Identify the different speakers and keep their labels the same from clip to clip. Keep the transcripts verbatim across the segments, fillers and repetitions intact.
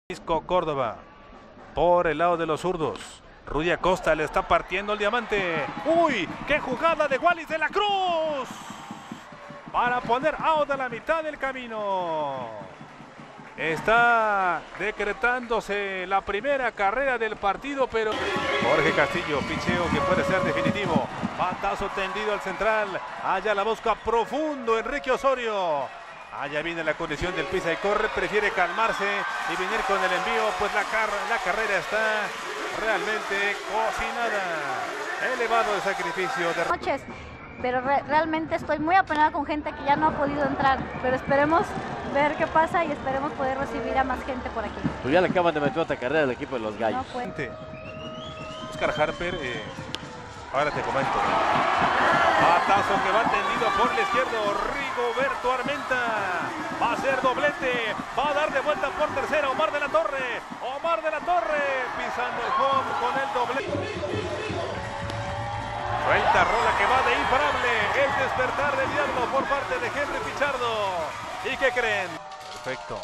Speaker 1: Francisco Córdoba por el lado de los zurdos. Rudy Acosta le está partiendo el diamante. ¡Uy! ¡Qué jugada de Wallis de la Cruz! Para poner out a la mitad del camino. Está decretándose la primera carrera del partido, pero Jorge Castillo, picheo que puede ser definitivo. Batazo tendido al central. Allá la busca profundo Enrique Osorio. Allá viene la condición del pisa y corre, prefiere calmarse y venir con el envío, pues la, car la carrera está realmente cocinada. Elevado el sacrificio de...
Speaker 2: noches, pero re realmente estoy muy apenada con gente que ya no ha podido entrar, pero esperemos ver qué pasa y esperemos poder recibir a más gente por aquí.
Speaker 3: Pues ya le acaban de meter otra carrera al equipo de los Gallos.
Speaker 2: No, pues.
Speaker 1: Oscar Harper, eh, ahora te comento. Batazo que va tendido por el izquierdo, Rigoberto Armenta. Va a hacer doblete, va a dar de vuelta por tercera, Omar de la Torre. Omar de la Torre pisando el home con el doblete. Suelta rola que va de imparable. El despertar del diablo por parte de Henry Pichardo. ¿Y qué creen? Perfecto.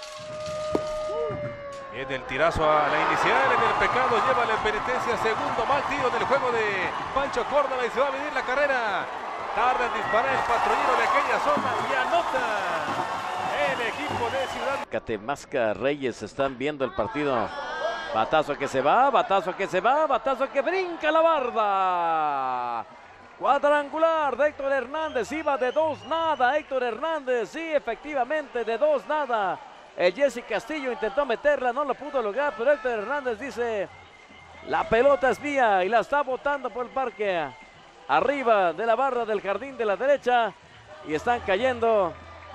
Speaker 1: Viene el tirazo a la inicial, en el pecado lleva la penitencia, segundo mal tiro del juego de Pancho Córdoba y se va a venir la carrera. Tarda en disparar el patrullero de aquella zona y anota el equipo de Ciudad.
Speaker 3: Catemasca Reyes están viendo el partido. Batazo que se va, batazo que se va, batazo que brinca la barda. Cuadrangular de Héctor Hernández, iba de dos nada Héctor Hernández, sí, efectivamente de dos nada. El Jesse Castillo intentó meterla, no lo pudo lograr, pero Héctor Hernández dice, la pelota es mía y la está botando por el parque. Arriba de la barra del jardín de la derecha y están cayendo,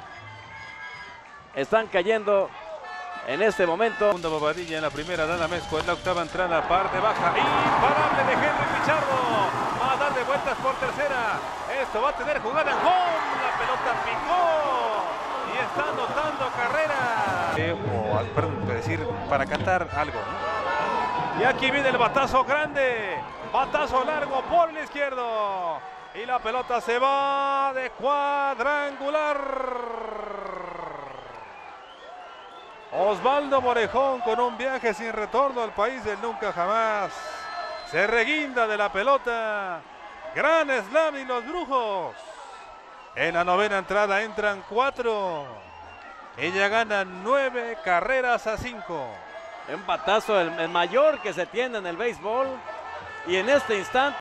Speaker 3: están cayendo en este momento.
Speaker 1: Segunda Bobadilla en la primera, Dana Mezco en la octava entrada, parte baja, imparable de Henry Pichardo. Va a dar de vueltas por tercera, esto va a tener jugada en home, la pelota picó. Y está anotando carrera. Eh, o, perdón, decir, para cantar algo, ¿no? Y aquí viene el batazo grande. Batazo largo por el izquierdo. Y la pelota se va de cuadrangular. Osvaldo Morejón con un viaje sin retorno al país del nunca jamás. Se reguinda de la pelota. Gran slam y los brujos. En la novena entrada entran cuatro. Ella gana nueve carreras a cinco.
Speaker 3: Un batazo el, el mayor que se tiene en el béisbol. Y en este instante